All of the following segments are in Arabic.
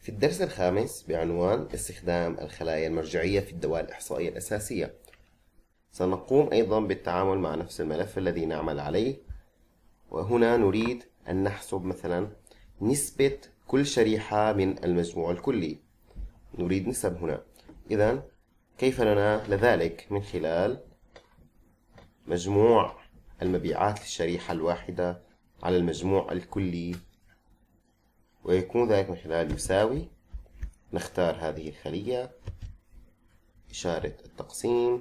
في الدرس الخامس بعنوان استخدام الخلايا المرجعية في الدوال الإحصائية الأساسية، سنقوم أيضا بالتعامل مع نفس الملف الذي نعمل عليه. وهنا نريد أن نحسب مثلا نسبة كل شريحة من المجموع الكلي. نريد نسب هنا. إذن كيف لنا لذلك؟ من خلال مجموع المبيعات للشريحة الواحدة على المجموع الكلي، ويكون ذلك من خلال يساوي. نختار هذه الخلية، إشارة التقسيم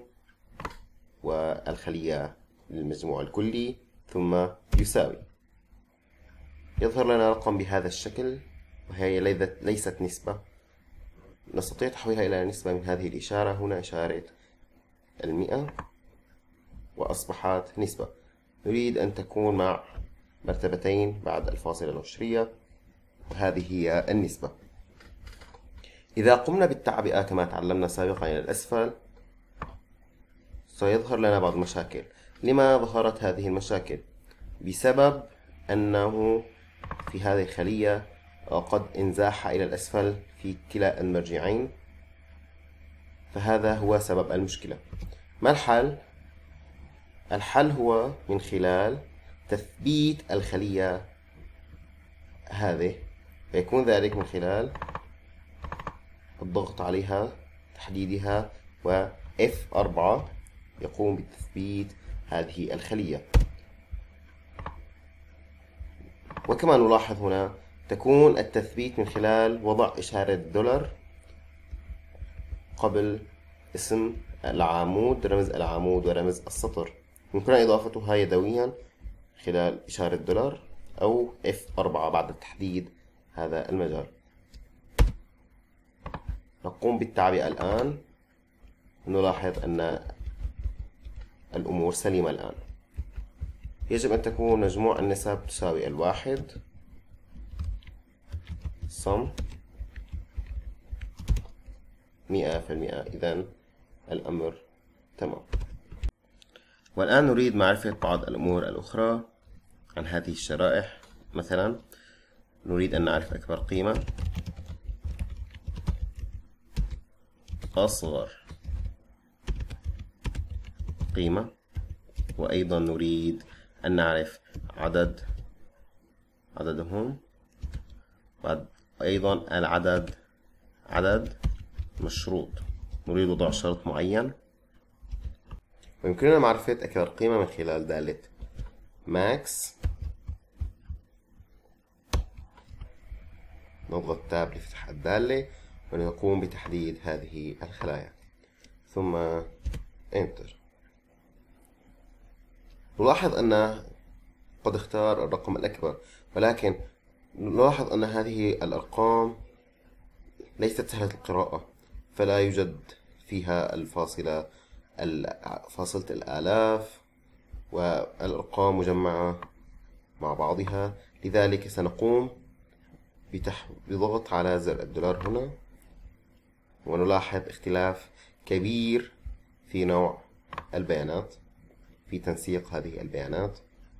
والخلية للمجموع الكلي، ثم يساوي. يظهر لنا رقم بهذا الشكل، وهي ليست نسبة. نستطيع تحويلها إلى نسبة من هذه الإشارة، هنا إشارة 100، وأصبحت نسبة. نريد أن تكون مع مرتبتين بعد الفاصلة العشرية، وهذه هي النسبة. إذا قمنا بالتعبئة كما تعلمنا سابقا إلى الأسفل، سيظهر لنا بعض المشاكل. لما ظهرت هذه المشاكل؟ بسبب أنه في هذه الخلية قد انزاح إلى الأسفل في كلا المرجعين، فهذا هو سبب المشكلة. ما الحل؟ الحل هو من خلال تثبيت الخلية هذه، فيكون ذلك من خلال الضغط عليها، تحديدها، و F4 يقوم بتثبيت هذه الخلية. وكما نلاحظ هنا تكون التثبيت من خلال وضع إشارة دولار قبل اسم العمود، رمز العمود ورمز السطر. يمكن إضافتها يدويا خلال إشارة دولار أو F4 بعد تحديد هذا المجال. نقوم بالتعبئة الآن. نلاحظ أن الأمور سليمة الآن. يجب أن تكون مجموع النسب تساوي 1 sum 100%. إذن الأمر تمام. والآن نريد معرفة بعض الأمور الأخرى عن هذه الشرائح. مثلا نريد أن نعرف أكبر قيمة، أصغر قيمة، وأيضا نريد أن نعرف عددهم، وأيضا عدد مشروط. نريد وضع شرط معين. ويمكننا معرفة أكبر قيمة من خلال دالة ماكس. نضغط تاب لفتح الدالة ونقوم بتحديد هذه الخلايا، ثم انتر. نلاحظ أن قد اختار الرقم الأكبر، ولكن نلاحظ أن هذه الأرقام ليست سهلة القراءة، فلا يوجد فيها فاصلة الآلاف، والأرقام مجمعة مع بعضها. لذلك سنقوم بضغط على زر الدولار هنا، ونلاحظ اختلاف كبير في نوع البيانات، في تنسيق هذه البيانات.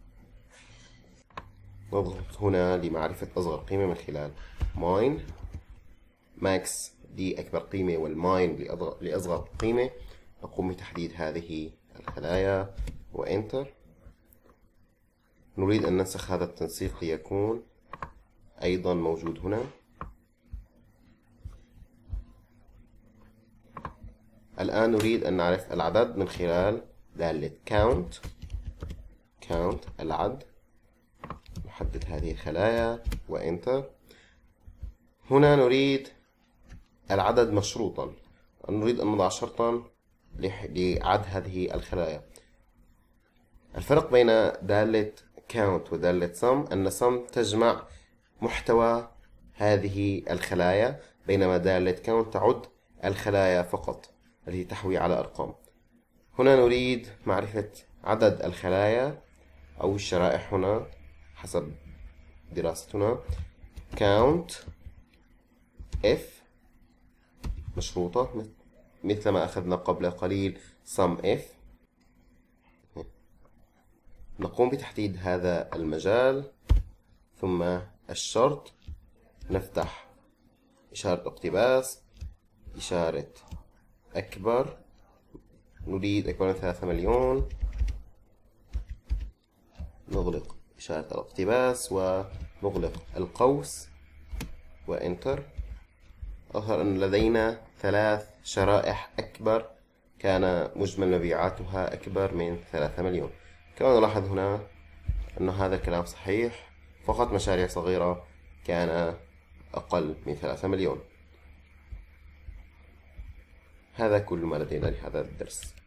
نضغط هنا لمعرفة أصغر قيمة من خلال ماين. ماكس دي أكبر قيمة، والماين لأصغر قيمة. نقوم بتحديد هذه الخلايا وإنتر. نريد أن ننسخ هذا التنسيق ليكون أيضا موجود هنا. الآن نريد أن نعرف العدد من خلال دالة count العد. نحدد هذه الخلايا وإنتر. هنا نريد العدد مشروطا، نريد أن نضع شرطا لعد هذه الخلايا. الفرق بين دالة count ودالة sum أن sum تجمع محتوى هذه الخلايا، بينما دالة count تعد الخلايا فقط التي تحوي على أرقام. هنا نريد معرفة عدد الخلايا أو الشرائح هنا حسب دراستنا. count F مشروطة مثل ما أخذنا قبل قليل sum F. نقوم بتحديد هذا المجال، ثم الشرط. نفتح إشارة اقتباس، إشارة أكبر، نريد أكبر من 3 مليون، نغلق إشارة الاقتباس ونغلق القوس وإنتر. أظهر أن لدينا 3 شرائح أكبر كان مجمل مبيعاتها أكبر من 3 مليون. كما نلاحظ هنا أن هذا الكلام صحيح، فقط مشاريع صغيرة كان أقل من 3 مليون. هذا كل ما لدينا لهذا الدرس.